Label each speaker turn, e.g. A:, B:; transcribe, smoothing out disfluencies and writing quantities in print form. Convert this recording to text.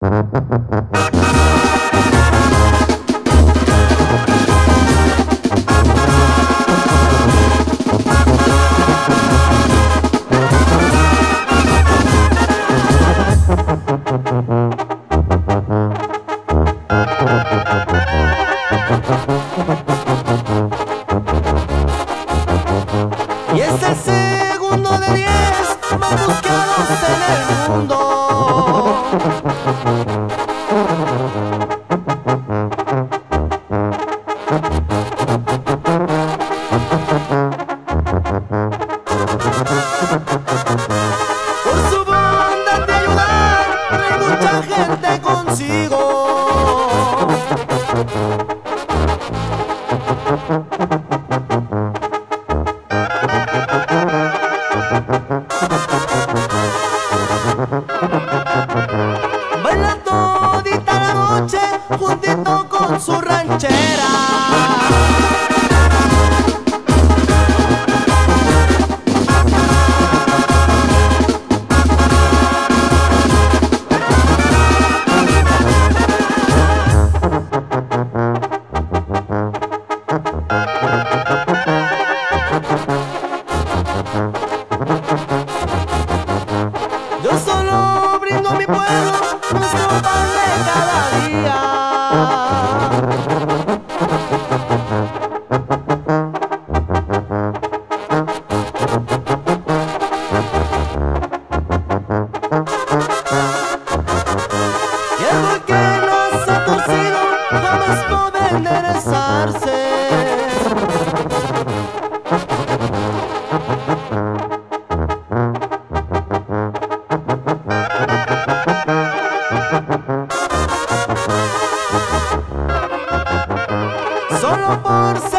A: Y es el segundo de 10 más buscados en el mundo. Por su bondad de ayudar, trae mucha gente consigo. Baila todita la noche juntito con su ranchera. Yo solo brindo a mi pueblo nuestro pan de cada día. Y el que nos ha torcido jamás podrá enderezarse. Solo por